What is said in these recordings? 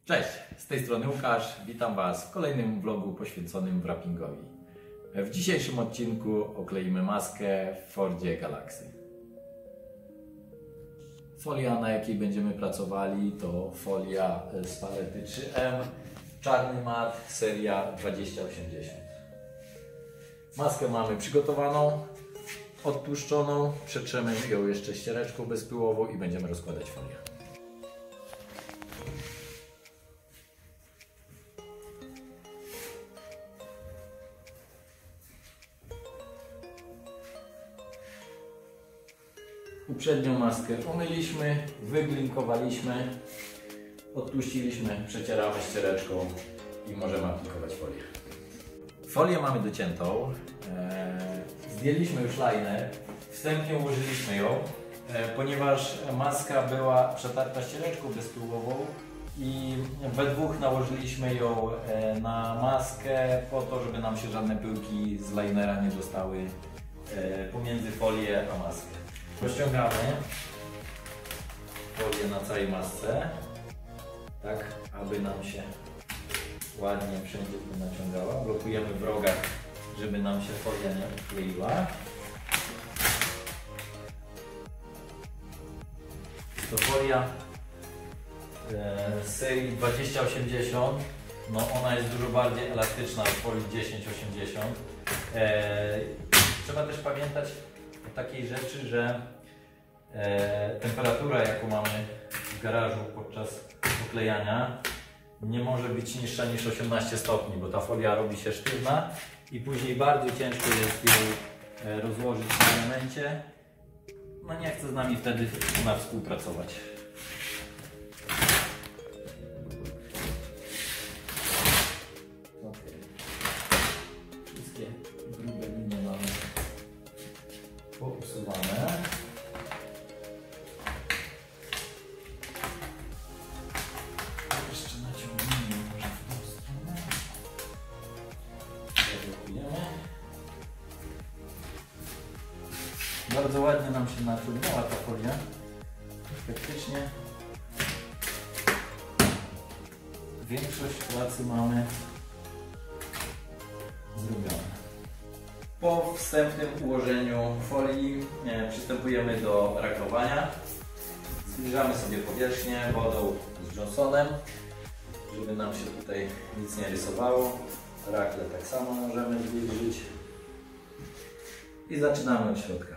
Cześć, z tej strony Łukasz, witam Was w kolejnym vlogu poświęconym wrappingowi. W dzisiejszym odcinku okleimy maskę w Fordzie Galaxy. Folia, na jakiej będziemy pracowali, to folia z palety 3M, czarny mat, seria 2080. Maskę mamy przygotowaną, odtłuszczoną, przetrzemy ją jeszcze ściereczką bezpyłową i będziemy rozkładać folię. Uprzednią maskę umyliśmy, wyglinkowaliśmy, odtłuściliśmy, przecieramy ściereczką i możemy aplikować folię. Folię mamy dociętą, zdjęliśmy już liner, wstępnie ułożyliśmy ją, ponieważ maska była przetarta ściereczką bezpyłową i we dwóch nałożyliśmy ją na maskę po to, żeby nam się żadne pyłki z linera nie dostały pomiędzy folię a maskę. Rozciągamy folię na całej masce, tak aby nam się ładnie wszędzie tu naciągała. Blokujemy w rogach, żeby nam się folia nie odkleiła. To folia z serii 2080, no ona jest dużo bardziej elastyczna od folii 1080. Trzeba też pamiętać o takiej rzeczy, że temperatura, jaką mamy w garażu podczas oklejania, nie może być niższa niż 18 stopni, bo ta folia robi się sztywna i później bardzo ciężko jest ją rozłożyć na elemencie. No nie chce z nami wtedy ona współpracować. Okay. Wszystkie grube linie mamy pousuwane. Jeszcze naciągniemy może w tą stronę. Zablokujemy. Bardzo ładnie nam się naciągnęła ta folia. Faktycznie większość pracy mamy zrobione. Po wstępnym ułożeniu folii przystępujemy do raglowania. Zbliżamy sobie powierzchnię wodą z Johnsonem, żeby nam się tutaj nic nie rysowało. Rakle tak samo możemy zbliżyć. I zaczynamy od środka.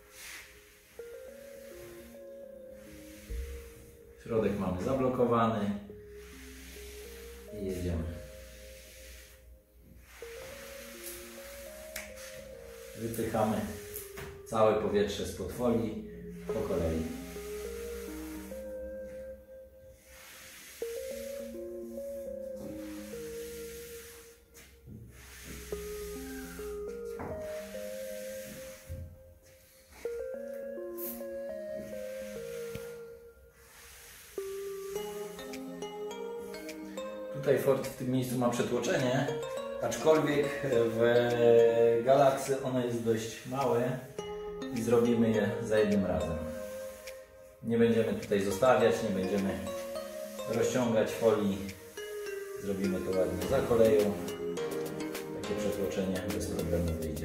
Środek mamy zablokowany i jedziemy. Wypychamy całe powietrze spod folii po kolei. Tutaj Ford w tym miejscu ma przetłoczenie, aczkolwiek w Galaxy ono jest dość małe i zrobimy je za jednym razem. Nie będziemy tutaj zostawiać, nie będziemy rozciągać folii. Zrobimy to ładnie za koleją. Takie przetłoczenie bez problemu wyjdzie.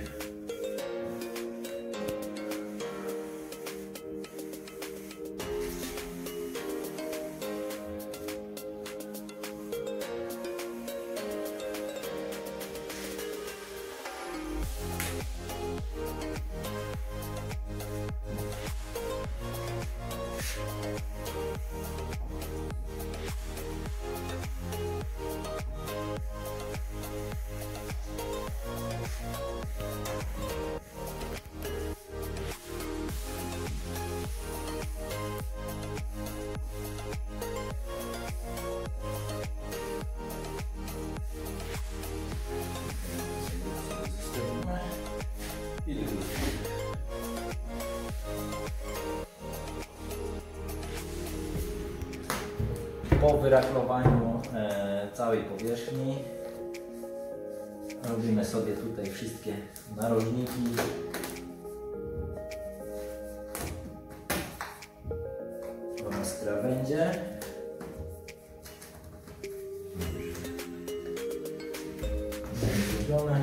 Po wyraklowaniu całej powierzchni robimy sobie tutaj wszystkie narożniki oraz krawędzie. Zrobione.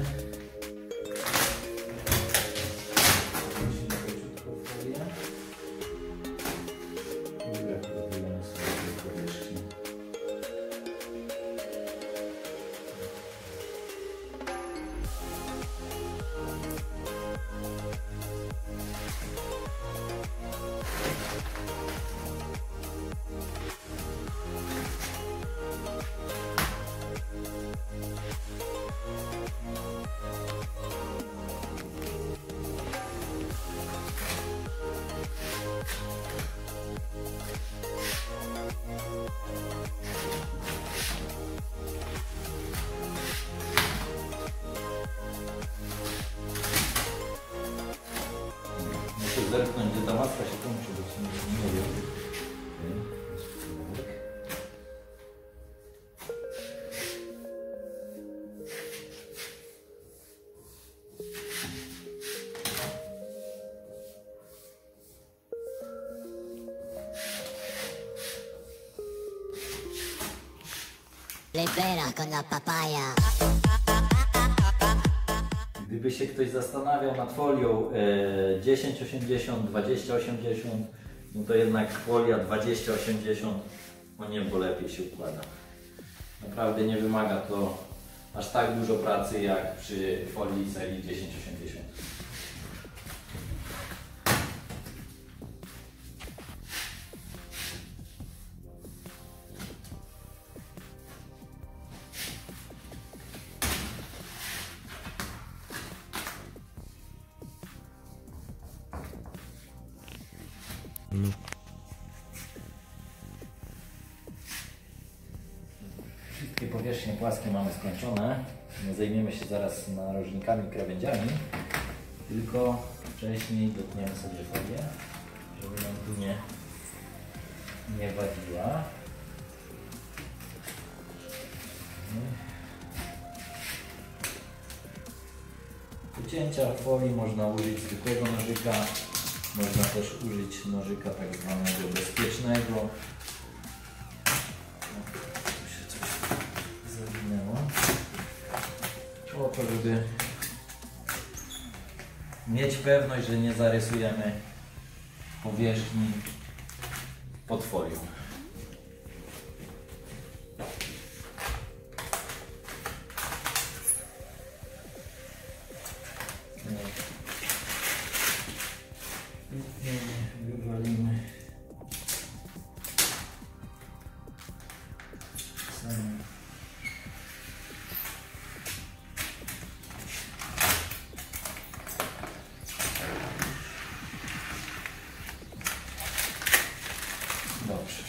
Muszę zerknąć, gdzie ta maska się kończy, bo nie wiem. Libera con la papaya. Gdyby się ktoś zastanawiał nad folią 1080, 2080, no to jednak folia 2080 o niebo lepiej się układa. Naprawdę nie wymaga to aż tak dużo pracy jak przy folii serii 1080. Wszystkie powierzchnie płaskie mamy skończone. Nie zajmiemy się zaraz narożnikami, krawędziami, tylko wcześniej dotniemy sobie folię, żeby nam tu nie wadziła. Do cięcia folii można użyć zwykłego nożyka, można też użyć nożyka tak zwanego bezpiecznego. Tu się coś zawinęło. Po to, żeby mieć pewność, że nie zarysujemy powierzchni pod folią. Wywalimy same. Dobrze.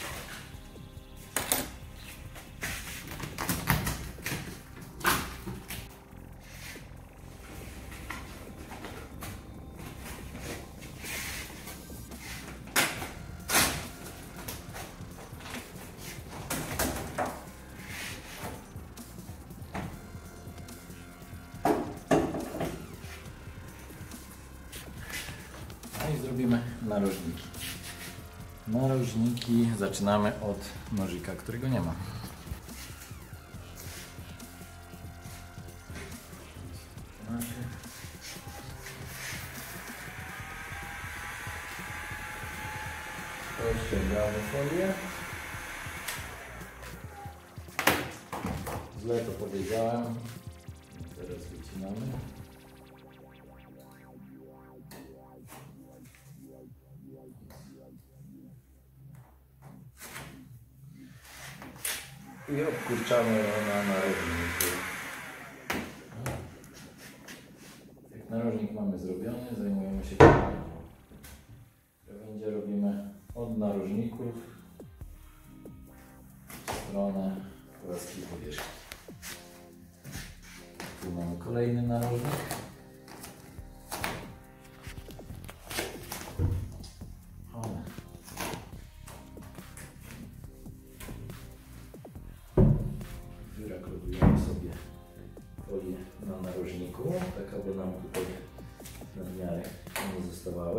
No i zrobimy narożniki. Narożniki zaczynamy od nożyka, którego nie ma. Rozciągamy folię. Źle to powiedziałem. Teraz wycinamy. I obkurczamy ją na narożniku. Jak narożnik mamy zrobiony, zajmujemy się krawędzią. Krawędzie robimy od narożników w stronę płaskiej powierzchni. Tu mamy kolejny narożnik. Wyrakrowujemy sobie folię na narożniku, tak aby nam tutaj nadmiary nie zostawały.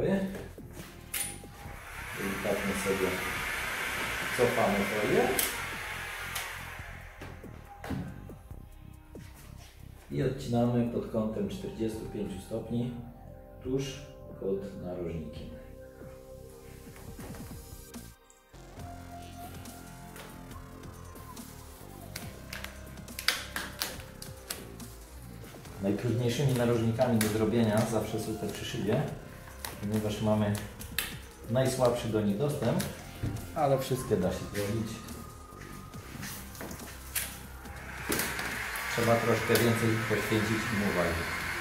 Delikatnie sobie cofamy folię i odcinamy pod kątem 45 stopni tuż pod narożnikiem. Najtrudniejszymi narożnikami do zrobienia zawsze są te przy szybie, ponieważ mamy najsłabszy do nich dostęp, ale wszystkie da się zrobić. Trzeba troszkę więcej poświęcić im uwagi.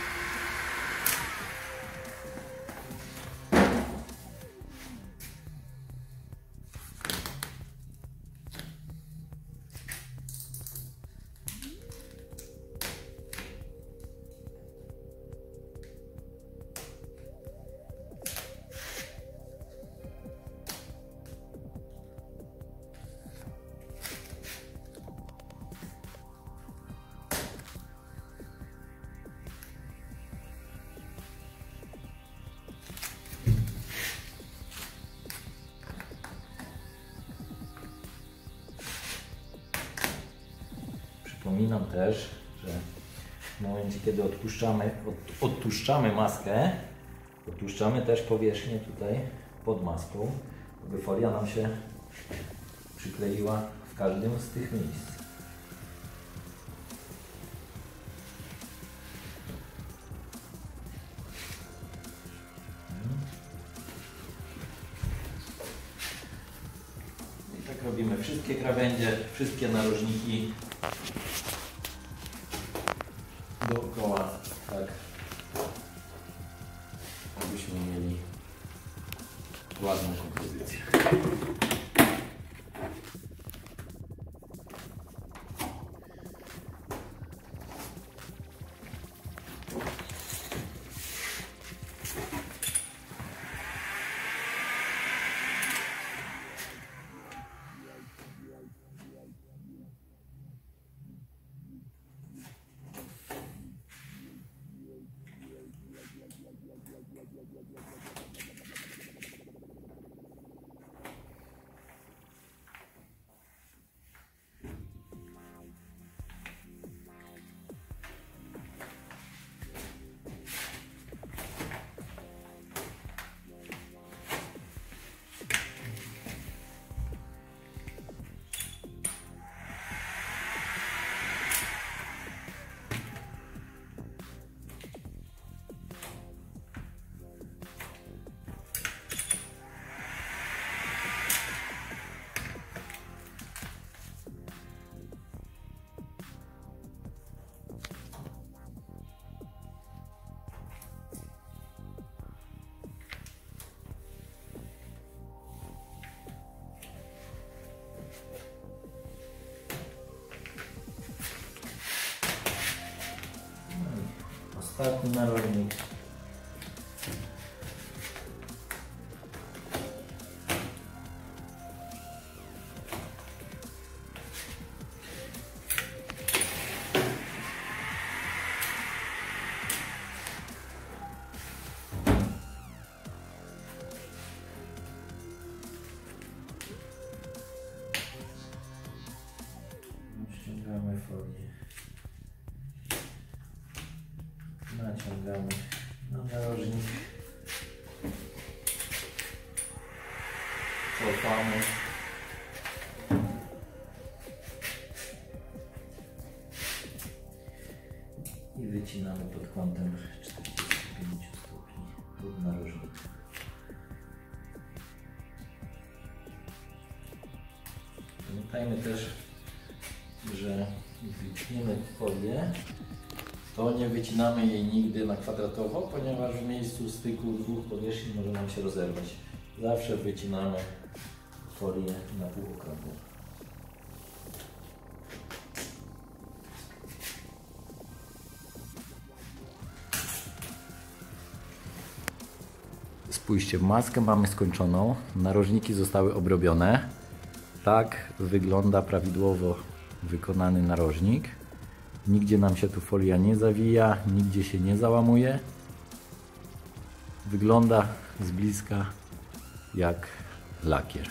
Przypominam też, że w momencie, kiedy odtłuszczamy maskę, odtłuszczamy też powierzchnię tutaj pod maską, aby folia nam się przykleiła w każdym z tych miejsc. I tak robimy wszystkie krawędzie, wszystkie narożniki dookoła, tak, abyśmy mieli ładną kompozycję. Ostatni narożnik. Ściągamy folię. Naciągamy na narożnik, cofamy i wycinamy pod kątem 45 stopni pod narożnik. Pamiętajmy też, że wytniemy folię, to nie wycinamy jej nigdy na kwadratowo, ponieważ w miejscu styku dwóch powierzchni może nam się rozerwać. Zawsze wycinamy folię na półokrągłą. Spójrzcie, maskę mamy skończoną, narożniki zostały obrobione. Tak wygląda prawidłowo wykonany narożnik. Nigdzie nam się tu folia nie zawija, nigdzie się nie załamuje. Wygląda z bliska jak lakier.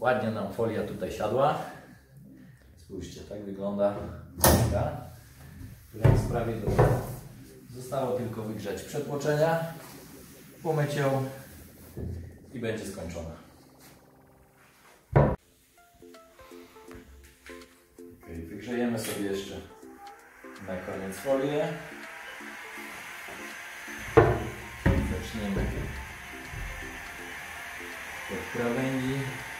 Ładnie nam folia tutaj siadła. Spójrzcie, tak wygląda maska, która jest prawie gotowa. Zostało tylko wygrzać przetłoczenia, umyć ją i będzie skończona. Wygrzejemy sobie jeszcze na koniec folię. Zaczniemy od krawędzi.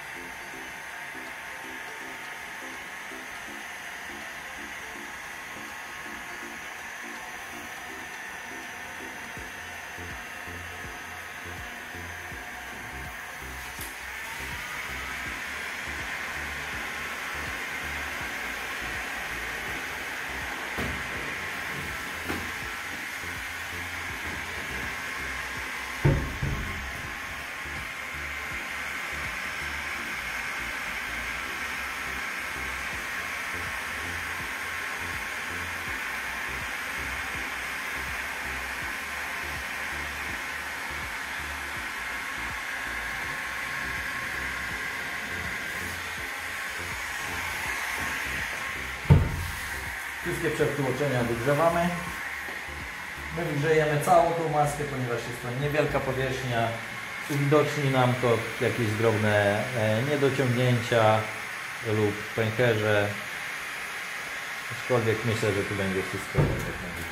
Wszystkie przetłoczenia wygrzewamy. My wygrzejemy całą tą maskę, ponieważ jest to niewielka powierzchnia. Uwidoczni nam to jakieś drobne niedociągnięcia lub pęcherze. Aczkolwiek myślę, że tu będzie wszystko tak jak mówię.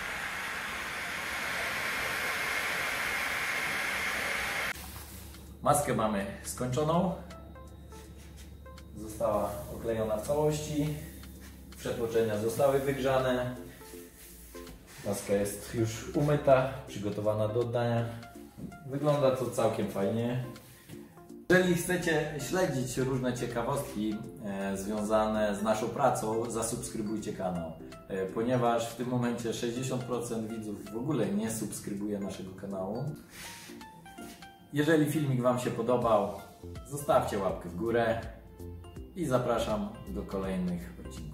Maskę mamy skończoną. Została oklejona w całości. Przetłoczenia zostały wygrzane. Maska jest już umyta, przygotowana do oddania. Wygląda to całkiem fajnie. Jeżeli chcecie śledzić różne ciekawostki związane z naszą pracą, zasubskrybujcie kanał. Ponieważ w tym momencie 60% widzów w ogóle nie subskrybuje naszego kanału. Jeżeli filmik Wam się podobał, zostawcie łapkę w górę i zapraszam do kolejnych odcinków.